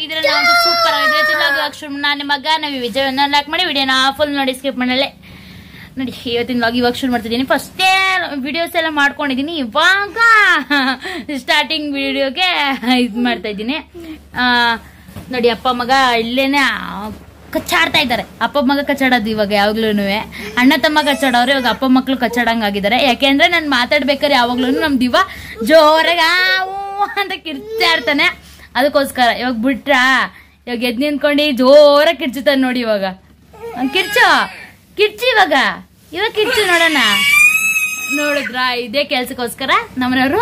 ಹೇಗಿದ್ರೆ ನಾವು ಸೂಪರ್ ಆಗಿದ್ರೆ ನಾನು ಮಗ ನಾವು ವಿಜಯವನ್ನು ಲಾಕ್ ಮಾಡಿ ವಿಡಿಯೋನ ಫುಲ್ ನೋಡಿ ಸ್ಕಿಪ್ ಮಾಡಲೇ ನೋಡಿ. ಇವತ್ತಿನ ವ್ಲಾಗ್ ಇವಾಗ ಶುರು ಮಾಡ್ತಿದ್ದೀನಿ. ಫಸ್ಟೇ ವಿಡಿಯೋಸ್ ಎಲ್ಲ ಮಾಡ್ಕೊಂಡಿದ್ದೀನಿ. ಇವಾಗ ಸ್ಟಾರ್ಟಿಂಗ್ ವಿಡಿಯೋಗೆ ಇದು ಮಾಡ್ತಾ ಇದ್ದೀನಿ. ನೋಡಿ ಅಪ್ಪ ಮಗ ಇಲ್ಲೇನೆ ಕಚ್ಚಾಡ್ತಾ ಇದ್ದಾರೆ. ಅಪ್ಪ ಮಗ ಕಚ್ಚಾಡೋದು ಇವಾಗ ಯಾವಾಗ್ಲೂ, ಅಣ್ಣ ತಮ್ಮ ಕಚ್ಚಾಡೋರು ಇವಾಗ ಅಪ್ಪ ಮಕ್ಳು ಕಚ್ಚಾಡಂಗಾಗಿದ್ದಾರೆ. ಯಾಕೆಂದ್ರೆ ನಾನು ಮಾತಾಡ್ಬೇಕಾದ್ರೆ ಯಾವಾಗ್ಲೂ ನಮ್ ದಿವ ಜೋರಾಗ ಅಂತ ಕಿರ್ಚಾಡ್ತಾನೆ. ಅದಕ್ಕೋಸ್ಕರ ಇವಾಗ ಬಿಟ್ರಾ ಇವಾಗ ಎದ್ ನಿಂತ್ಕೊಂಡು ಜೋರಾಗಿ ಕಿರ್ಚುತ್ತಾನೆ ನೋಡಿ. ಇವಾಗ ಕಿರ್ಚಿ ಇವಾಗ ಕಿರ್ಚು ನೋಡೋಣ. ನೋಡಿದ್ರ ಇದೇ ಕೆಲ್ಸಕ್ಕೋಸ್ಕರ ನಮ್ಮನವರು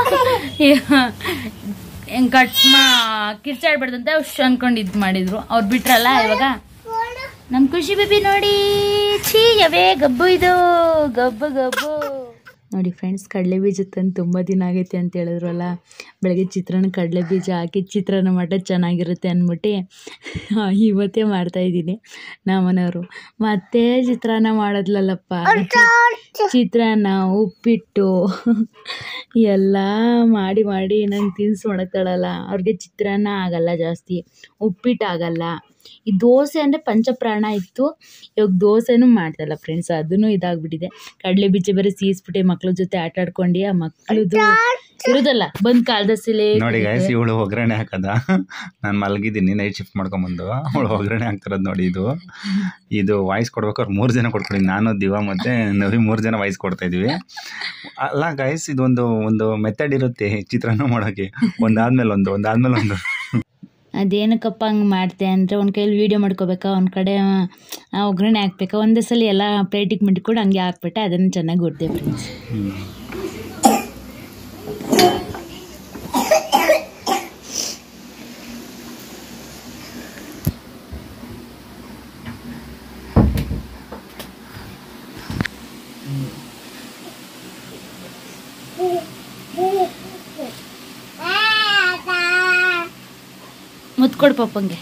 ಕಿರ್ಚಾಡ್ಬಾರ್ದಂತ ಅನ್ಕೊಂಡು ಇದ್ ಮಾಡಿದ್ರು. ಅವ್ರು ಬಿಟ್ರಲ್ಲ ಇವಾಗ ನಮ್ ಖುಷಿ ಬೇಬಿ ನೋಡಿ. ಛೀ ಅವೇ ಗಬ್ಬು ಇದು ಗಬ್ಬು ಗಬ್ಬು ನೋಡಿ ಫ್ರೆಂಡ್ಸ್. ಕಡಲೆ ಬೀಜ ತಂದು ತುಂಬ ದಿನ ಆಗೈತೆ ಅಂತ ಹೇಳಿದ್ರಲ್ಲ. ಬೆಳಗ್ಗೆ ಚಿತ್ರಾನ್ನ ಕಡಲೆ ಬೀಜ ಹಾಕಿ ಚಿತ್ರಾನ್ನ ಮಟ ಚೆನ್ನಾಗಿರುತ್ತೆ ಅಂದ್ಬಿಟ್ಟು ಇವತ್ತೇ ಮಾಡ್ತಾಯಿದ್ದೀನಿ. ನಮ್ಮನೆಯವರು ಮತ್ತೆ ಚಿತ್ರಾನ್ನ ಮಾಡೋದ್ಲಲ್ಲಪ್ಪ. ಚಿತ್ರಾನ್ನ ಉಪ್ಪಿಟ್ಟು ಎಲ್ಲ ಮಾಡಿ ನಂಗೆ ತಿನ್ಸು ಮಾಡಕ್ತಾಳಲ್ಲ. ಅವ್ರಿಗೆ ಚಿತ್ರಾನ್ನ ಆಗಲ್ಲ ಜಾಸ್ತಿ, ಉಪ್ಪಿಟ್ಟು ಆಗಲ್ಲ. ಈ ದೋಸೆ ಅಂದರೆ ಪಂಚಪ್ರಾಣ ಇತ್ತು. ಇವಾಗ ದೋಸೆನೂ ಮಾಡ್ತಲ್ಲ ಫ್ರೆಂಡ್ಸ್, ಅದನ್ನು ಇದಾಗ್ಬಿಟ್ಟಿದೆ. ಕಡಲೆ ಬೀಜ ಬೇರೆ ಸೀಸ್ಬಿಟ್ಟೆ ಮಕ್ಳ ಜೊತೆ ಆಟ ಆಡ್ಕೊಂಡು ಆ ಮಕ್ಳದ್ದು ಇರೋದಲ್ಲ ಬಂದ್ ಕಾಲದಸಿಲೆ ನೋಡಿ ಗೈಸ್. ಇವಳು ಒಗ್ಗರಣೆ ಹಾಕದ, ನಾನು ಮಲಗಿದ್ದೀನಿ ನೈಟ್ ಶಿಫ್ಟ್ ಮಾಡ್ಕೊಂಬಂದು ಅವಳು ಒಗ್ಗರಣೆ ಹಾಕ್ತಿರೋದು ನೋಡಿ. ಇದು ವಾಯ್ಸ್ ಕೊಡ್ಬೇಕಾದ್ರೆ 3 ಜನ ಕೊಡ್ಕೊಂಡಿದ್ದೀನಿ. ನಾನು ದಿವಾ ಮತ್ತೆ ನವಿ 3 ಜನ ವಾಯ್ಸ್ ಕೊಡ್ತಾ ಇದೀವಿ ಅಲ್ಲ ಗೈಸ್. ಇದೊಂದು ಮೆಥಡ್ ಇರುತ್ತೆ ಚಿತ್ರಾನ್ನ ಮಾಡೋಕ್ಕೆ, ಒಂದಾದ್ಮೇಲೆ ಒಂದು. ಅದೇನಕ್ಕಪ್ಪ ಹಂಗೆ ಮಾಡ್ತೆ ಅಂದರೆ ಒಂದು ಕೈಯಲ್ಲಿ ವೀಡಿಯೋ ಮಾಡ್ಕೋಬೇಕಾ, ಒಂದು ಕಡೆ ಒಗ್ಗರಣೆ ಹಾಕ್ಬೇಕಾ, ಒಂದೇ ಸಲ ಎಲ್ಲ ಪ್ಲೇಟಿಗೆ ಮಡ್ಕೊಂಡು ಹಂಗೆ ಹಾಕ್ಬಿಟ್ಟೆ. ಅದನ್ನು ಚೆನ್ನಾಗಿ ಗೊತ್ತೇ ಫ್ರೆಂಡ್ಸ್. ಮುತ್ಕೊಡು ಪಪ್ಪಂಗೆ.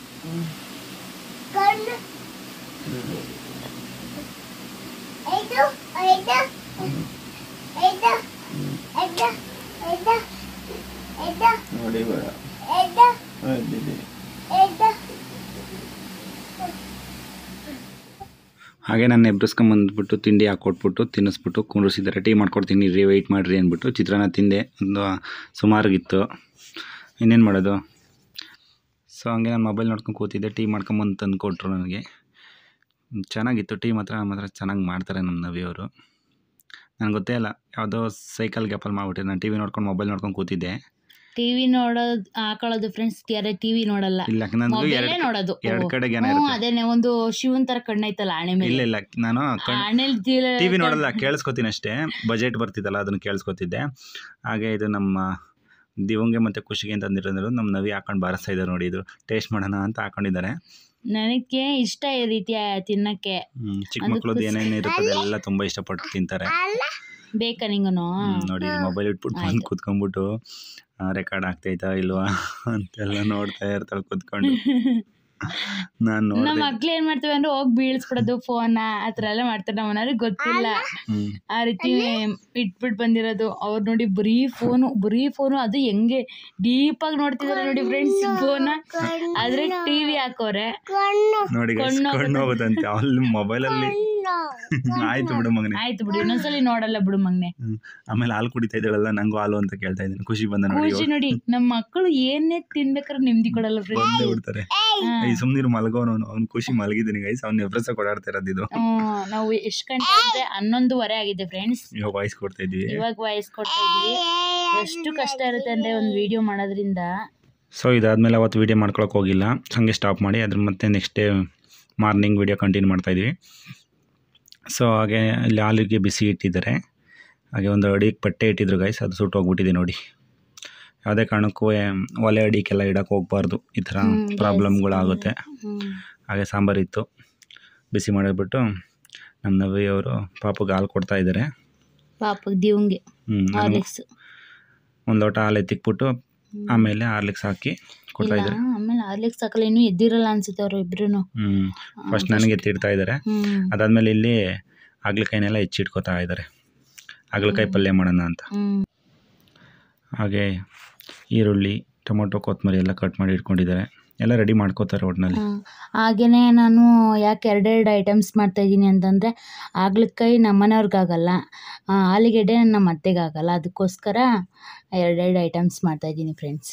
ಹಾಗೆ ನಾನು ಎಬ್ಬಿಸ್ಕೊಂಬಂದ್ಬಿಟ್ಟು ತಿಂಡಿ ಹಾಕ್ಕೊಟ್ಬಿಟ್ಟು ತಿನ್ನಿಸ್ಬಿಟ್ಟು ಕುಂಡ್ರಿಸಿದ್ದಾರೆ. ಟೀ ಮಾಡ್ಕೊಡ್ತೀನಿ ರೀ, ವೆಯ್ಟ್ ಮಾಡಿರಿ ಅಂದ್ಬಿಟ್ಟು ಚಿತ್ರಾನ್ನ ತಿಂದೆ. ಒಂದು ಸುಮಾರಾಗಿತ್ತು, ಇನ್ನೇನು ಮಾಡೋದು. ಸೊ ಹಂಗೆ ನಾನು ಮೊಬೈಲ್ ನೋಡ್ಕೊಂಡು ಕೂತಿದ್ದೆ. ಟೀ ಮಾಡ್ಕೊಂಬಂದು ತಂದು ಕೊಟ್ಟರು ನನಗೆ. ಚೆನ್ನಾಗಿತ್ತು ಟೀ ಮಾತ್ರ ಚೆನ್ನಾಗಿ ಮಾಡ್ತಾರೆ ನಮ್ಮ ನವಿಯವರು. ನನಗೆ ಗೊತ್ತೇ ಇಲ್ಲ, ಯಾವುದೋ ಸೈಕಲ್ ಗ್ಯಾಪಲ್ಲಿ ಮಾಡ್ಬಿಟ್ಟಿದ್ದೆ. ನಾನು ಟಿ ವಿ ನೋಡ್ಕೊಂಡು ಮೊಬೈಲ್ ನೋಡ್ಕೊಂಡು ಕೂತಿದ್ದೆ. ಟಿವಿ ನೋಡೋದು ಹಾಕೊಳ್ಳೋದು ಫ್ರೆಂಡ್ಸ್. ಯಾರೇ ಟಿವಿ ನೋಡಲ್ಲ, ಇಲ್ಲ ನನಗೆ ನೋಡೋದು. ಎರಡು ಕಡೆಗೆ ಅದೇನೆ ಒಂದು ಶಿವನ್ ತರ ಕಣ್ಣೈತಲ್ಲ ಆಣೆ ಮೇಲೆ. ಇಲ್ಲ ನಾನು ಟಿವಿ ನೋಡಲ್ಲ, ಕೇಳಿಸ್ಕೊತೀನಿ ಅಷ್ಟೇ. ಬಜೆಟ್ ಬರ್ತಿದ್ದಲ್ಲ ಅದನ್ನು ಕೇಳಿಸ್ಕೊತಿದ್ದೆ. ಹಾಗೆ ಇದು ನಮ್ಮ ದಿವಂಗೆ ಮತ್ತು ಖುಷಿಗೆ ಅಂತ ಅಂದಿರೋದು ನಮ್ಮ ನವಿ ಹಾಕೊಂಡು ಬಾರಿಸ್ತಾ ಇದ್ದಾರೆ ನೋಡಿ. ಇದು ಟೇಸ್ಟ್ ಮಾಡೋಣ ಅಂತ ಹಾಕೊಂಡಿದ್ದಾರೆ. ನನಗೆ ಇಷ್ಟ ಈ ರೀತಿ ತಿನ್ನಕ್ಕೆ. ಚಿಕ್ಕ ಮಕ್ಳದ್ದು ಏನೇನು ಇರುತ್ತೆ ಎಲ್ಲ ತುಂಬಾ ಇಷ್ಟಪಟ್ಟು ತಿಂತಾರೆ. ಬೇಕಾ ನಿಂಗನು? ನೋಡಿ ಮೊಬೈಲ್ ಇಟ್ಬಿಟ್ಟು ಬಂದು ಕೂತ್ಕೊಂಡ್ಬಿಟ್ಟು ರೆಕಾರ್ಡ್ ಆಗ್ತೈತಾ ಇಲ್ವಾ ಅಂತೆಲ್ಲ ನೋಡ್ತಾ ಇರ್ತಾಳೆ ಕೂತ್ಕೊಂಡು. ನಮ್ಮ ಮಕ್ಳು ಏನ್ ಮಾಡ್ತೇವೆ ಅಂದ್ರೆ ಹೋಗಿ ಬೀಳ್ಸ್ಬಿಡೋದು ಫೋನ್, ಆತರ ಎಲ್ಲ ಮಾಡ್ತಾರೆ. ನಮ್ಮ ಮನೆಯವ್ರಿಗೆ ಗೊತ್ತಿಲ್ಲ ಆ ರೀತಿ ಇಟ್ಬಿಟ್ಟು ಬಂದಿರೋದು. ಅವ್ರು ನೋಡಿ ಬರೀ ಫೋನು ಅದು ಹೆಂಗೆ ಡೀಪ್ ಆಗಿ ನೋಡ್ತಿದಾರೆ ನೋಡಿ ಫ್ರೆಂಡ್ಸ್ ಫೋನ್. ಆದ್ರೆ ಟಿವಿ ಹಾಕೋರೆ ನೋಡಿ ಕಣ್ಣು ಹೋಗುತ್ತಂತೆ ಅಲ್ಲಿ ಮೊಬೈಲ್ ಅಲ್ಲಿ. ಆಯ್ತು ಬಿಡು ಮಗನೆ, ಆಯ್ತು ಬಿಡು, ಇನ್ನೊಂದ್ಸಲಿ ನೋಡಲ್ಲ ಬಿಡು ಮಗನೆ. ಆಮೇಲೆ ಹಾಲು ಕುಡಿತಾ ಇದ್ದಾಳಲ್ಲ, ನಂಗೂ ಹಾಲು ಅಂತ ಕೇಳ್ತಾ ಇದ್ದೀನಿ. ಖುಷಿ ಬಂದ ನೋಡಿ ನಮ್ಮ ಮಕ್ಕಳು ಏನೇ ತಿನ್ಬೇಕಾದ್ರೆ ನೆಮ್ಮದಿ ಕೊಡಲ್ಲ ಫ್ರೆಂಡ್ಸ್. ಬಿಡ್ತಾರೆ. ಸುಮ್ನಿರು ಮಲಗೋನು, ಅವ್ನು ಖುಷಿ ಮಲಗಿದ್ದೀನಿ ಗೈಸ್. ಅವ್ನು ಎಬ್ರಸ ಕೊಡಾಡ್ತಾ ಇರೋದು. ನಾವು ಎಷ್ಟು ಗಂಟೆ ಅಂದ್ರೆ 11:15 ಆಗಿದೆ ಫ್ರೆಂಡ್ಸ್. ಇವಾಗ ವಾಯ್ಸ್ ಕೊಡ್ತಾ ಇದೀವಿ. ಎಷ್ಟು ಕಷ್ಟ ಇರುತ್ತೆ ಅಂದ್ರೆ ಒಂದು ವಿಡಿಯೋ ಮಾಡೋದ್ರಿಂದ. ಸೊ ಇದಾದ್ಮೇಲೆ ಅವತ್ತು ವಿಡಿಯೋ ಮಾಡ್ಕೊಳಕ್ ಹೋಗಿಲ್ಲ, ಹಂಗೆ ಸ್ಟಾಪ್ ಮಾಡಿ ಅದ್ರ ಮತ್ತೆ next day morning video continue ಮಾಡ್ತಾ ಇದ್ವಿ. ಸೊ ಹಾಗೆ ಇಲ್ಲಿ ಹಾಲಿಗೆ ಬಿಸಿ ಇಟ್ಟಿದ್ದಾರೆ. ಹಾಗೆ ಒಂದು ಅಡಿಗೆ ಪಟ್ಟೆ ಇಟ್ಟಿದ್ರು ಗೈಸ್, ಅದು ಸುಟ್ಟು ಹೋಗ್ಬಿಟ್ಟಿದೆ ನೋಡಿ. ಯಾವುದೇ ಕಾರಣಕ್ಕೂ ಒಲೆ ಅಡಿಗೆಲ್ಲ ಇಡಕ್ಕೆ ಹೋಗ್ಬಾರ್ದು, ಈ ಥರ ಪ್ರಾಬ್ಲಮ್ಗಳಾಗುತ್ತೆ. ಹಾಗೆ ಸಾಂಬಾರಿತ್ತು, ಬಿಸಿ ಮಾಡಿಬಿಟ್ಟು ನಮ್ಮ ನವಿಯವರು ಪಾಪಗೆ ಹಾಲು ಕೊಡ್ತಾ ಇದ್ದಾರೆ. ಒಂದು ಲೋಟ ಹಾಲು ಎತ್ತಿಕ್ಬಿಟ್ಟು ಆಮೇಲೆ ಹಾರ್ಲಿಕ್ಸ್ ಹಾಕಿ ಕೊಡ್ತಾ ಇದ್ದಾರೆ. ಆಮೇಲೆ ಹಾರ್ಲಿಕ್ಸ್ ಹಾಕಲ್ಲ, ಇನ್ನೂ ಎದ್ದಿರಲ್ಲ ಅನ್ಸುತ್ತೆ ಅವರು ಇಬ್ರು. ಫಸ್ಟ್ ನನಗೆ ಎತ್ತಿಡ್ತಾ ಇದ್ದಾರೆ. ಅದಾದ್ಮೇಲೆ ಇಲ್ಲಿ ಹಾಗಲಕಾಯಿನೆಲ್ಲ ಹೆಚ್ಚಿಟ್ಕೋತಾ ಇದ್ದಾರೆ, ಹಾಗಲಕಾಯಿ ಪಲ್ಯ ಮಾಡೋಣ ಅಂತ. ಹಾಗೆ ಈರುಳ್ಳಿ ಟೊಮೊಟೊ ಕೊತ್ತಂಬರಿ ಎಲ್ಲ ಕಟ್ ಮಾಡಿ ಇಟ್ಕೊಂಡಿದ್ದಾರೆ. ಎಲ್ಲ ರೆಡಿ ಮಾಡ್ಕೋತಾರೆ ಒಟ್ಟಿನಲ್ಲಿ. ಹಾಗೆಯೇ ನಾನು ಯಾಕೆ ಎರಡೆರಡು ಐಟಮ್ಸ್ ಮಾಡ್ತಾಯಿದ್ದೀನಿ ಅಂತಂದರೆ ಹಾಗಲಕಾಯಿ ನಮ್ಮ ಮನೆಯವ್ರಿಗಾಗಲ್ಲ, ಆಲೂಗೆಡ್ಡೆ ನಮ್ಮ ಅತ್ತೆಗಾಗಲ್ಲ, ಅದಕ್ಕೋಸ್ಕರ ಎರಡೆರಡು ಐಟಮ್ಸ್ ಮಾಡ್ತಾಯಿದ್ದೀನಿ ಫ್ರೆಂಡ್ಸ್.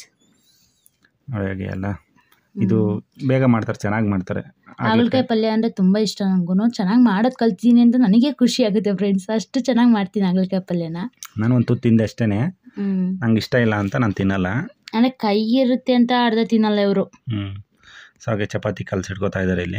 ಹಾಗೆ ಎಲ್ಲ ಇದು ಬೇಗ ಮಾಡ್ತಾರೆ, ಚೆನ್ನಾಗಿ ಮಾಡ್ತಾರೆ. ಹಾಗಲಕಾಯಿ ಪಲ್ಯ ಅಂದರೆ ತುಂಬ ಇಷ್ಟ ನನಗೂ. ಚೆನ್ನಾಗಿ ಮಾಡೋದು ಕಲ್ತಿದ್ದೀನಿ ಅಂತ ನನಗೆ ಖುಷಿ ಆಗುತ್ತೆ ಫ್ರೆಂಡ್ಸ್. ಅಷ್ಟು ಚೆನ್ನಾಗಿ ಮಾಡ್ತೀನಿ ಹಾಗಲಕಾಯಿ ಪಲ್ಯನ. ನಾನು ಒಂದು ತುತ್ತು ತಿಂದೆ ಅಷ್ಟೇ, ನಂಗೆ ಇಷ್ಟ ಇಲ್ಲ ಅಂತ ನಾನು ತಿನ್ನಲ್ಲ. ಅಂದರೆ ಕೈ ಇರುತ್ತೆ ಅಂತ ಅರ್ಧ ತಿನ್ನಲ್ಲ ಇವರು. ಸೊ ಹಾಗೆ ಚಪಾತಿ ಕಲಸಿಟ್ಕೋತಾ ಇದ್ದಾರೆ ಇಲ್ಲಿ.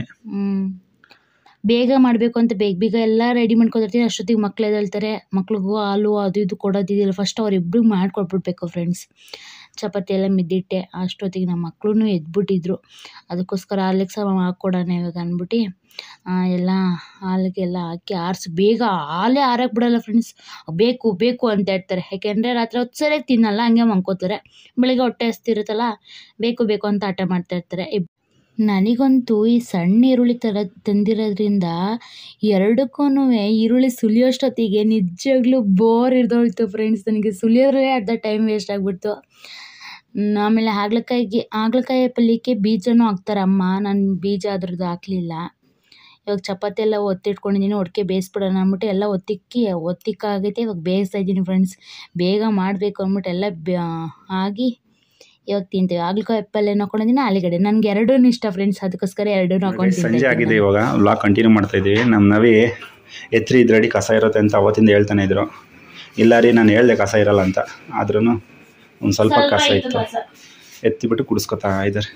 ಬೇಗ ಮಾಡಬೇಕು ಅಂತ ಬೇಗ ಎಲ್ಲ ರೆಡಿ ಮಾಡ್ಕೊತಿರ್ತೀನಿ. ಅಷ್ಟೊತ್ತಿಗೆ ಮಕ್ಳು ಎದ್ದೇಳ್ತಾರೆ. ಮಕ್ಳಿಗೂ ಹಾಲು ಅದು ಇದು ಕೊಡೋದಿದೆಯಲ್ಲ, ಫಸ್ಟ್ ಅವ್ರಿಬ್ರಿಗೆ ಮಾಡಿಕೊಟ್ಬಿಡ್ಬೇಕು ಫ್ರೆಂಡ್ಸ್. ಚಪಾತಿ ಎಲ್ಲ ಮಿದ್ದಿಟ್ಟೆ. ಅಷ್ಟೊತ್ತಿಗೆ ನಮ್ಮ ಮಕ್ಕಳು ಎದ್ಬಿಟ್ಟಿದ್ರು. ಅದಕ್ಕೋಸ್ಕರ ಹಾಲಿಗೆ ಸಹ ಹಾಕ್ಕೊಡೋಣ ಇವಾಗ ಅಂದ್ಬಿಟ್ಟು ಎಲ್ಲ ಹಾಲಿಗೆಲ್ಲ ಹಾಕಿ ಆರಿಸಿ ಬೇಗ ಹಾಲೇ ಆರಕ್ಕೆ ಬಿಡೋಲ್ಲ ಫ್ರೆಂಡ್ಸ್. ಬೇಕು ಬೇಕು ಅಂತ ಹೇಳ್ತಾರೆ. ಯಾಕೆಂದರೆ ರಾತ್ರಿ ಹೊತ್ತು ಸರಿಯಾಗಿ ತಿನ್ನಲ್ಲ, ಹಂಗೆ ಮಲ್ಕೋತಾರೆ. ಬೆಳಿಗ್ಗೆ ಹೊಟ್ಟೆ ಹಸ್ತಿರುತ್ತಲ್ಲ, ಬೇಕು ಬೇಕು ಅಂತ ಆಟ ಮಾಡ್ತಾಯಿರ್ತಾರೆ. ನನಗಂತೂ ಈ ಸಣ್ಣ ಈರುಳ್ಳಿ ತಂದಿರೋದ್ರಿಂದ ಎರಡಕ್ಕೂ ಈರುಳ್ಳಿ ಸುಲಿಯೋಷ್ಟೊತ್ತಿಗೆ ನಿಜವಾಗ್ಲೂ ಬೋರ್ ಹಿಡ್ದೋಳ್ತು ಫ್ರೆಂಡ್ಸ್. ನನಗೆ ಸುಲಿಯೋದ್ರಲ್ಲೇ ಅರ್ಧ ಟೈಮ್ ವೇಸ್ಟ್ ಆಗಿಬಿಡ್ತು. ಆಮೇಲೆ ಹಾಗಲಕಾಯಿ ಪಲ್ಯಕ್ಕೆ ಬೀಜನೂ ಹಾಕ್ತಾರೆ ಅಮ್ಮ. ನಾನು ಬೀಜ ಅದ್ರದ್ದು ಹಾಕಲಿಲ್ಲ. ಇವಾಗ ಚಪಾತಿ ಎಲ್ಲ ಒತ್ತಿಟ್ಕೊಂಡಿದ್ದೀನಿ. ಒಟ್ಟಿಗೆ ಬೇಯಿಸ್ಬಿಡೋಣ ಅಂದ್ಬಿಟ್ಟು ಎಲ್ಲ ಒತ್ತಿಕ್ಕಾಗೈತೆ. ಇವಾಗ ಬೇಯಿಸ್ತಾ ಇದ್ದೀನಿ ಫ್ರೆಂಡ್ಸ್. ಬೇಗ ಮಾಡಬೇಕು ಅಂದ್ಬಿಟ್ಟು ಎಲ್ಲ ಆಗಿ ಇವಾಗ ತಿಂತೀವಿ. ಹಾಗಲಕಾಯಿ ಪಲ್ಯನ ಹಾಕೊಂಡಿದ್ದೀನಿ, ಆಲೂಗಡ್ಡೆ. ನನಗೆ ಎರಡೂ ಇಷ್ಟ ಫ್ರೆಂಡ್ಸ್, ಅದಕ್ಕೋಸ್ಕರ ಎರಡೂ ಹಾಕೊಂಡು ಸಂಜೆ ಆಗಿದೆ. ಇವಾಗ ವ್ಲಾಗ್ ಕಂಟಿನ್ಯೂ ಮಾಡ್ತಾ ಇದ್ದೀವಿ. ನಮ್ಮ ನವಿ ಎತ್ರಿ ಇದ್ರಡಿ ಕಸ ಇರುತ್ತೆ ಅಂತ ಅವತ್ತಿಂದ ಹೇಳ್ತಾನೆ ಇದ್ರು. ಇಲ್ಲ ರೀ, ನಾನು ಹೇಳ್ದೆ ಕಸ ಇರಲ್ಲ ಅಂತ, ಆದ್ರೂ ಒಂದು ಸ್ವಲ್ಪ ಕಸ ಇತ್ತು. ಎತ್ತಿಬಿಟ್ಟು ಕುಡಿಸ್ಕೊತಾ ಇದ್ದಾರೆ.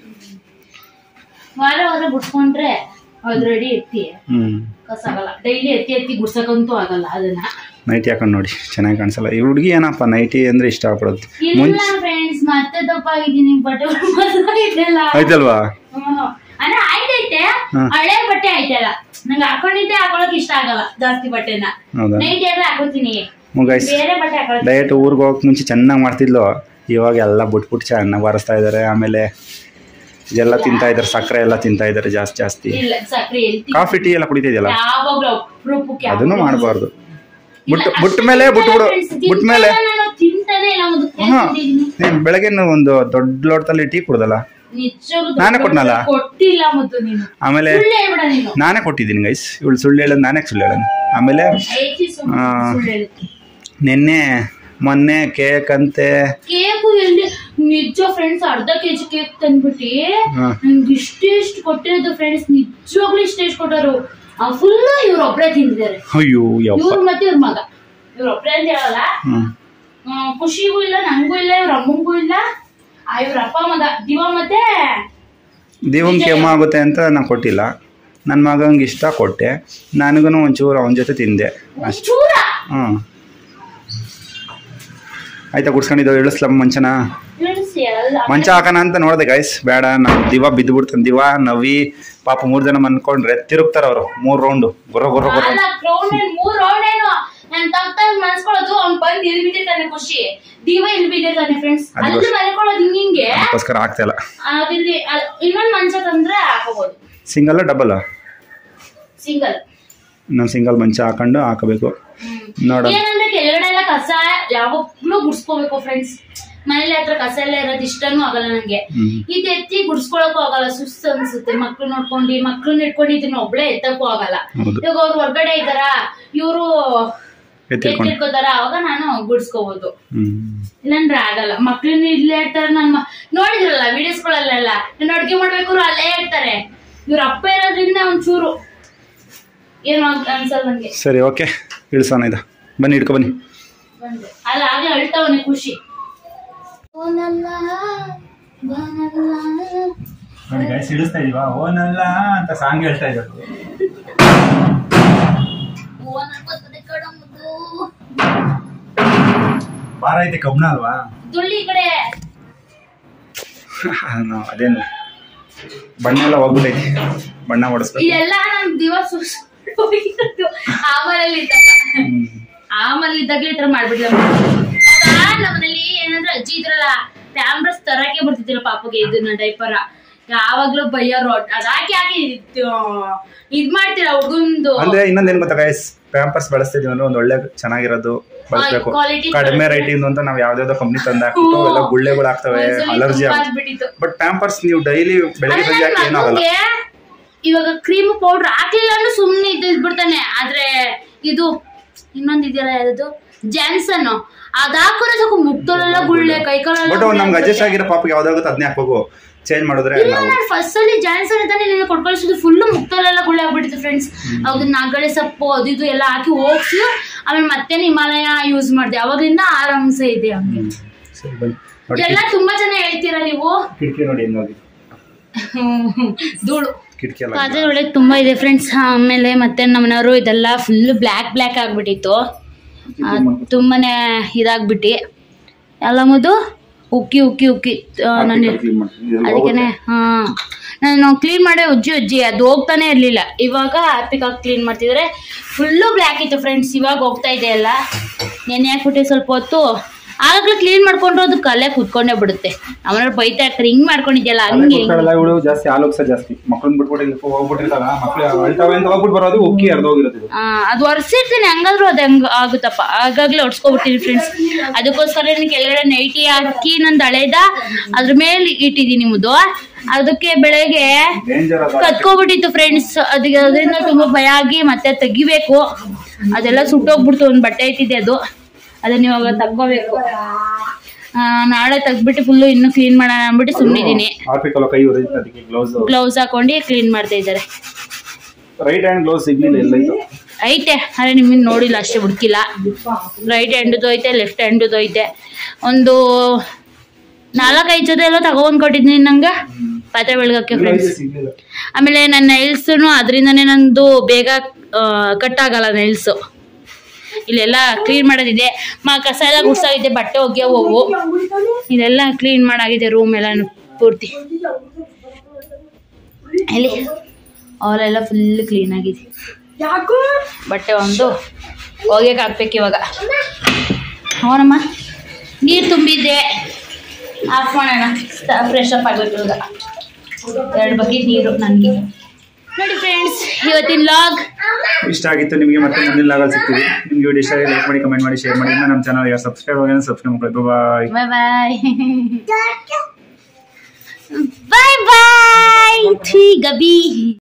ವಾರ ವಾರ ಬಿಡ್ಸ್ಕೊಂಡ್ರೆ ಆಲ್ರೆಡಿ ಎತ್ತಿ ಕಸ ಆಗಲ್ಲ. ಡೈಲಿ ಎತ್ತಿ ಗುಡ್ಸಕ್ಕಂತೂ ಆಗಲ್ಲ. ಅದನ್ನ ನೈಟಿ ಹಾಕೊಂಡು ನೋಡಿ, ಚೆನ್ನಾಗಿ ಕಾಣಿಸಲ್ಲ. ಈ ಹುಡುಗಿ ಏನಪ್ಪ ನೈಟಿ ಅಂದ್ರೆ ಇಷ್ಟ ಆಗ್ಬಿಡುತ್ತೆ. ಫ್ರೆಂಡ್ಸ್ ಮತ್ತೆ ದಪ್ಪ ಆಗಿದ್ದೀನಿ. ಬಟ್ಟೆ ಆಯ್ತಲ್ವಾ? ಅಂದ್ರೆ ಆಯ್ತೈತೆ, ಹಳೆ ಬಟ್ಟೆ ಆಯ್ತಲ್ಲ. ನಂಗೆ ಹಾಕೊಂಡಿದ್ದೆ ಹಾಕೊಳಕ್ ಇಷ್ಟ ಆಗಲ್ಲ ಜಾಸ್ತಿ ಬಟ್ಟೆನ. ನೈಟಿ ಎಲ್ಲ ಹಾಕೋತೀನಿ. ಬೇರೆ ಬಟ್ಟೆ ಹಾಕೊಳ್ಳೋದು. ಡಯಟ್ ಊರಿಗೆ ಹೋಗಕ್ ಮುಂಚೆ ಚೆನ್ನಾಗಿ ಮಾಡ್ತಿದ್ಲು. ಇವಾಗ ಎಲ್ಲ ಬಿಟ್ಬಿಟ್ಟು ಚೆನ್ನಾಗಿ ಬಾರಿಸ್ತಾ ಇದಾರೆ. ಆಮೇಲೆ ಇದೆಲ್ಲ ತಿಂತಾ ಇದಾರೆ, ಸಕ್ಕರೆ ಎಲ್ಲ ತಿಂತಾ ಇದಾರೆ ಜಾಸ್ತಿ. ಕಾಫಿ ಟೀ ಎಲ್ಲ ಕುಡಿತಿದ್ಯಲ್ಲ, ಅದನ್ನು ಮಾಡಬಾರ್ದು. ಬಿಟ್ಟ ಮೇಲೆ ಬೆಳಗ್ಗೆ ಒಂದು ದೊಡ್ಡ ಲೋಟದಲ್ಲಿ ಟೀ ಕುಡ್ದಲ್ಲ, ನಾನೇ ಕೊಟ್ಟನಲ್ಲ. ಆಮೇಲೆ ನಾನೇ ಕೊಟ್ಟಿದ್ದೀನಿ ಗೈಸ್. ಇವಳು ಸುಳ್ಳು ಹೇಳೋದು, ನಾನೇ ಸುಳ್ಳು ಹೇಳೋದು. ಆಮೇಲೆ ಮೊನ್ನೆ ಕೇಕ್ ಅಂತೆ. ಕೇಕು ಎಲ್ಲಿ ನಿಜ ಫ್ರೆಂಡ್ಸ್, ಅರ್ಧ ಕೆಜಿ ಕೇಕ್ ತಂದ್ಬಿಟ್ಟು ನಂಗೆ ಇಷ್ಟು ಕೊಟ್ಟಿರೋದು ಫ್ರೆಂಡ್ಸ್. ನಿಜವಾಗ್ಲೂ ಇಷ್ಟು ಕೊಟ್ಟರು. ಫುಲ್ ಇವ್ರೊಬ್ರೇ ತಿಂದಿದ್ದಾರೆ. ಅಯ್ಯೋ, ಇವ್ರು ಮತ್ತೆ ಇವ್ರ ಮಗ, ಇವ್ರೊಬ್ರೇ ಅಂತ ಹೇಳಲ್ಲ. ಖುಷಿಗೂ ಇಲ್ಲ, ನಂಗೂ ಇಲ್ಲ, ಇವ್ರ ಅಮ್ಮಂಗೂ ಇಲ್ಲ. ಇವ್ರ ಅಪ್ಪ ಮಗ ದಿವಾ ಮತ್ತೆ ದಿವಂಗೆ ಕೆಮ್ಮ ಆಗುತ್ತೆ ಅಂತ ನಾನು ಕೊಟ್ಟಿಲ್ಲ. ನನ್ನ ಮಗಂಗೆ ಇಷ್ಟ ಕೊಟ್ಟೆ. ನನಗೂ ಒಂಚೂರು ಅವನ ಜೊತೆ ತಿಂದೆ ಅಷ್ಟು. ಆಯ್ತಾ, ಕುಡ್ಸ್ಕೊಂಡಿದ್ದು. ಇಳಿಸ್ಲಮ್ಮ ಮಂಚ ಹಾಕೋಣ ಅಂತ ನೋಡಿದೆ ಗೈಸ್. ಬೇಡ, ನಾವು ದಿವಾ ಬಿದ್ದುಬಿಡ್ತಾನೆ. ದಿವಾ ನವಿ ಪಾಪ 3 ಜನ ಅನ್ಕೊಂಡ್ರೆ ತಿರುಗ್ತಾರ ಅವರು 3 ರೌಂಡ್. ಗೊರ ಅದಕ್ಕೋಸ್ಕರ ಆಗ್ತಿಲ್ಲ. Single double? ಸಿಂಗಲ್. ನಾನು ಸಿಂಗಲ್ ಮಂಚ ಹಾಕೊಂಡು ಹಾಕಬೇಕು. ನೋಡ ಕೆಳಗಡೆ ಎಲ್ಲ ಕಸ ಯಾವಾಗ್ಲೂ ಗುಡ್ಸ್ಕೋಬೇಕು ಫ್ರೆಂಡ್ಸ್. ಮನೇಲಿ ಹತ್ರ ಕಸ ಎಲ್ಲ ಇರೋದು ಇಷ್ಟನೂ ಆಗಲ್ಲ ನಂಗೆ. ಇದು ಎತ್ತಿ ಗುಡ್ಸ್ಕೊಳಕ್ಕೂ ಆಗಲ್ಲ, ಸುಸ್ತು ಅನ್ಸುತ್ತೆ. ಮಕ್ಳನ್ನ ಇಟ್ಕೊಂಡು ಇದನ್ನ ಒಬ್ಳೆ ಎತ್ತಕ್ಕೂ ಆಗಲ್ಲ. ಇವಾಗ ಅವ್ರು ಹೊರಗಡೆ ಇದ್ದಾರ, ಇವರು ಎತ್ತಿಟ್ಕೋತಾರ, ಅವಾಗ ನಾನು ಗುಡ್ಸ್ಕೋಬಹುದು. ಇಲ್ಲಾಂದ್ರೆ ಆಗಲ್ಲ. ಮಕ್ಳನ್ನ ಇಲ್ಲೇ ಇರ್ತಾರೆ. ನೋಡಿದ್ರಲ್ಲ ವಿಡಿಯೋಸ್ಗಳಲ್ಲೆಲ್ಲ, ನಾನು ಅಡ್ಗೆ ಮಾಡ್ಬೇಕು ಅಲ್ಲೇ ಇರ್ತಾರೆ. ಇವ್ರ ಅಪ್ಪ ಇರೋದ್ರಿಂದ ಒಂಚೂರು ಏನು ಅನ್ಸಲ್ಲ ನಂಗೆ. ಸರಿ, ಓಕೆ, ಇಳಿಸೋಣ. ಇದು ಬನ್ನಿ, ಹಿಡ್ಕೊ ಬನ್ನಿ. ಅಲ್ಲ ಹಾಗೆ ಅಳ್ತಾವನೆ ಖುಷಿ. ಇಳಿಸ್ತಾ ಇದೀವಾ? ಓನಲ್ಲ ಅಂತ ಸಾಂಗ್ ಹೇಳ್ತಾ ಇದ್ದಾರೆ. ಭಾರ ಐತೆ, ಕಬ್ಬಣ ಅಲ್ವಾ? ದುಳ್ಳಿ ಕಡೆ ಅದೇನು ಬಣ್ಣ ಎಲ್ಲ ಹೋಗ್ಬಿಟ್ಟೈತಿ. ಬಣ್ಣ ಹೊಡಿಸ್ಬೇಕು. ಇದೆಲ್ಲ ನಮ್ ದಿವಸ ಆಮಲ್ಲಿ ಇದ್ದಾಗ್ಲೇ ಈ ತರ ಮಾಡ್ಬಿಡ್ಲ. ನಮ್ಮನೇಲಿ ಏನಂದ್ರೆ ಅಜ್ಜಿ ಇದ್ರಲ್ಲ, ಪ್ಯಾಂಬ್ರಸ್ ತರಕ್ಕೆ ಬರ್ತಿದ್ದಿಲ್ಲ ಪಾಪಗೆ ಇದನ್ನ ಡೈಪರ. ಯಾವಾಗ್ಲೂ ಬೈಯೋರು. ಅದಾಕಿ ಹಾಕಿ ಇದ್ ಮಾಡ್ತೀರಾ ಹುಡುಗಂದು. ಅಂದ್ರೆ ಇನ್ನೊಂದೇನ್ ಗೊತ್ತಾ ಗೈಸ್, ಪ್ಯಾಂಪರ್ಸ್ ಬಳಸ್ತಿದೀವಿ ಅಂದ್ರೆ ಒಂದು ಒಳ್ಳೆ ಚೆನ್ನಾಗಿರೋದು ಬಳಸಬೇಕು. quality ಕಡಿಮೆ ರೇಟಿಂದ ಅಂತ ನಾವು ಯಾವ್ದಾವ್ದೋ ಕಂಪ್ನಿ ತಂದು ಹಾಕ್ಬಿಟ್ಟು ಎಲ್ಲ ಗುಳ್ಳೆಗಳು ಆಗ್ತವೆ, ಅಲರ್ಜಿ ಆಗುತ್ತೆ. ಬಟ್ ಪ್ಯಾಂಪರ್ಸ್ ನೀವು ಡೈಲಿ ಬೆಳಗ್ಗೆ ಸಂಜೆ ಹಾಕಿ ಏನಾಗಲ್ಲ. ಇವಾಗ ಕ್ರೀಮ್ ಪೌಡರ್ ಹಾಕ್ಲಿಲ್ಲ ಅಂದ್ರೆ ಸುಮ್ನೆ ಇದ್ಬಿಡ್ತಾನೆ. ಆದ್ರೆ ಇದು ಇನ್ನೊಂದು ಇದೆಯಲ್ಲ, ಯಾವ್ದು ಜಾನ್ಸನ್, ಅದ್ ಹಾಕೋರೆ ಸಾಕು ಮುಕ್ತೋಲೆಲ್ಲ ಗುಳ್ಳೆ ಕೈಕಾಲೆಲ್ಲ. ಬಟ್ ನಮ್ಗೆ ಅಡ್ಜಸ್ಟ್ ಆಗಿರೋ ಪಾಪಗೆ ಯಾವ್ದಾಗುತ್ತೆ ಅದನ್ನೇ ಹಾಕ್ಬೇಕು. ಚೇಂಜ್ ಮಾಡಿದ್ರೆ ಫಸ್ಟ್ ಅಲ್ಲಿ ಜಾನ್ಸನ್ ಅಂತಾನೆ ನೀನು ಕೊಟ್ಕಳಿಸಿದ್ದು ಫುಲ್ ಮುಕ್ತೋಲೆಲ್ಲ ಗುಳ್ಳೆ ಆಗ್ಬಿಟ್ಟಿತ್ತು ಫ್ರೆಂಡ್ಸ್. ಅವಾಗ ನಾಗಳೆ ಸೊಪ್ಪು ಅದು ಇದು ಎಲ್ಲ ಹಾಕಿ ಹೋಗ್ಸಿ ಆಮೇಲೆ ಮತ್ತೆ ಹಿಮಾಲಯ ಯೂಸ್ ಮಾಡಿದೆ. ಅವಾಗ್ಲಿಂದ ಆರಾಮ್ಸೆ ಇದೆ. ಹಂಗೆ ಎಲ್ಲ ತುಂಬಾ ಜನ ಹೇಳ್ತೀರಾ ನೀವು. ಕಿಟಕಿ ನೋಡಿ ಧೂಳು ಅದೇ ಒಳಗೆ ತುಂಬಾ ಇದೆ ಫ್ರೆಂಡ್ಸ್. ಆಮೇಲೆ ಮತ್ತೆ ನಮ್ಮನೆಯವರು ಇದೆಲ್ಲ ಫುಲ್ ಬ್ಲ್ಯಾಕ್ ಆಗ್ಬಿಟ್ಟಿತ್ತು. ತುಂಬಾನೇ ಇದಾಗ್ಬಿಟ್ಟು ಎಲ್ಲ ಮುದು ಉಕ್ಕಿ ನಾನು ಅದಕ್ಕೇನೆ ನಾನು ಕ್ಲೀನ್ ಮಾಡೇ ಉಜ್ಜಿ ಅದು ಹೋಗ್ತಾನೆ ಇರ್ಲಿಲ್ಲ. ಇವಾಗ ಹ್ಯಾಪಿಗಾಗಿ ಕ್ಲೀನ್ ಮಾಡ್ತಿದ್ರೆ ಫುಲ್ಲು ಬ್ಲ್ಯಾಕ್ ಇತ್ತು ಫ್ರೆಂಡ್ಸ್. ಇವಾಗ ಹೋಗ್ತಾ ಇದೆ ಎಲ್ಲ. ನೆನೆ ಹಾಕ್ಬಿಟ್ಟು ಸ್ವಲ್ಪ ಹೊತ್ತು ಆಗಾಗ್ಲೇ ಕ್ಲೀನ್ ಮಾಡ್ಕೊಂಡ್ರು ಅದು ಕಲೆ ಕುತ್ಕೊಂಡೇ ಬಿಡುತ್ತೆ. ಆಮೇಲೆ ಬೈತಾ ಇರ್ತಾರೆ ಹಿಂಗ್ ಮಾಡ್ಕೊಂಡಿದ್ಯಲ್ಲ ಹಂಗೆ. ಜಾಸ್ತಿ ಆಲೋಕ್ಸ ಜಾಸ್ತಿ ಮಕ್ಕಳನ್ನ ಬಿಟ್ಬಿಟ್ಟು ಹೋಗ್ಬಿಟ್ಟಿರ್ತಾರ, ಮಕ್ಳು ಅಳ್ತಾವೆ ಅಂತ ಹೋಗ್ಬಿಟ್ಟು ಬರೋದು ಉಕ್ಕಿ ಅರ್ಧೋಗಿರುತ್ತೆ. ಅದು ಒರೆಸಿರ್ತೀನಿ ಹಂಗಾದ್ರು ಅದು ಹೆಂಗ್ ಆಗುತ್ತಪ್ಪ. ಆಗಾಗ್ಲೇ ಒಡ್ಸ್ಕೊಬಿಡ್ತೀನಿ ಫ್ರೆಂಡ್ಸ್. ಅದಕ್ಕೋಸ್ಕರ ಕೆಳಗಡೆ ನೈಟಿ ಹಾಕಿ ನಂದು ಹಳೇದ ಅದ್ರ ಮೇಲೆ ಇಟ್ಟಿದ್ದೀನಿ ಮುದ್ದು. ಅದಕ್ಕೆ ಬೆಳಗ್ಗೆ ಕತ್ಕೋಬಿಟ್ಟಿತ್ತು ಫ್ರೆಂಡ್ಸ್. ಅದರಿಂದ ತುಂಬಾ ಭಯ ಆಗಿ ಮತ್ತೆ ತೆಗಿಬೇಕು. ಅದೆಲ್ಲ ಸುಟ್ಟೋಗ್ಬಿಡ್ತು. ಒಂದು ಬಟ್ಟೆ ಐತಿದೆ ಅದನ್ನ ಇವಾಗ ತಗೋಬೇಕು. ನಾಳೆ ತೆಗ್ಬಿಟ್ಟು ಫುಲ್ಲು ಇನ್ನು ಕ್ಲೀನ್ ಮಾಡೋಣ ಅಂದ್ಬಿಟ್ಟು ಸುಮ್ಮನಿದ್ದೀನಿ. ಗ್ಲೌಸ್ ಹಾಕೊಂಡು ಕ್ಲೀನ್ ಮಾಡ್ತಾ ಇದ್ದಾರೆ. ರೈಟ್ ಹ್ಯಾಂಡ್ ಗ್ಲೌಸ್ ಸಿಗ್ಲಿಲ್ಲ ಐತೆ, ಆದ್ರೆ ನಿಮಗೆ ನೋಡಿಲ್ಲ ಅಷ್ಟೇ, ಹುಡುಕಿಲ್ಲ. ರೈಟ್ ಹ್ಯಾಂಡ್ದು ಐತೆ, ಲೆಫ್ಟ್ ಹ್ಯಾಂಡ್ದು ಐತೆ. ಒಂದು 4-5 ಜೊತೆ ಎಲ್ಲ ತಗೊಂಡ್ ಕೊಟ್ಟಿದ್ದೀನಿ ನಂಗೆ ಪಾತ್ರೆ ಬೆಳಗಕ್ಕೆ ಫ್ರೆಂಡ್ಸ್. ಆಮೇಲೆ ನನ್ನ ನೈಲ್ಸು ಅದರಿಂದನೇ ನಂದು ಬೇಗ ಕಟ್ ಆಗಲ್ಲ ನೈಲ್ಸು. ಇಲ್ಲೆಲ್ಲ ಕ್ಲೀನ್ ಮಾಡೋದಿದೆ. ಕಸ ಎಲ್ಲ ಗುಡ್ಸಾಗಿದೆ, ಬಟ್ಟೆ ಒಗ್ಯ ಹೋಗು ಇದೆಲ್ಲ ಕ್ಲೀನ್ ಮಾಡಾಗಿದೆ. ರೂಮ್ ಎಲ್ಲ ಪೂರ್ತಿ ಇಲ್ಲಿ ಅವರೆಲ್ಲ ಫುಲ್ ಕ್ಲೀನ್ ಆಗಿದೆ. ಬಟ್ಟೆ ಒಂದು ಒಗ್ಯಕ್ಕೆ ಹಾಕ್ಬೇಕು ಇವಾಗ. ಅವನಮ್ಮ ನೀರು ತುಂಬಿದ್ದೆ, ಆಫ್ ಮಾಡೋಣ. ಫ್ರೆಶ್ ಅಪ್ ಆಗಬೇಕು ಇವಾಗ. 2 ಬಕೆಟ್ ನೀರು ನನಗೆ. ನೋಡಿ ಫ್ರೆಂಡ್ಸ್, ಇವತ್ತಿನ ಲಾಗ್ ಇಷ್ಟ ಆಗಿತ್ತು ನಿಮಗೆ. ಮತ್ತೆ ಮುಂದಿನ ಲಾಗಲ್ಲಿ ಸಿಗ್ತೀವಿ. ನಿಮ್ಗೆ ವಿಡಿಯೋ ಇಷ್ಟ ಆಗಿ ಲೈಕ್ ಮಾಡಿ, ಕಮೆಂಟ್ ಮಾಡಿ, ಶೇರ್ ಮಾಡಿ. ನಮ್ಮ ಚಾನಲ್ ಯಾರು ಸಬ್ಸ್ಕ್ರೈಬ್ ಆಗಿಲ್ಲ ಸಬ್ಸ್ಕ್ರೈಬ್ ಮಾಡಿ. ಬಾಯ್ ಬಾಯ್. ಗಬಿ.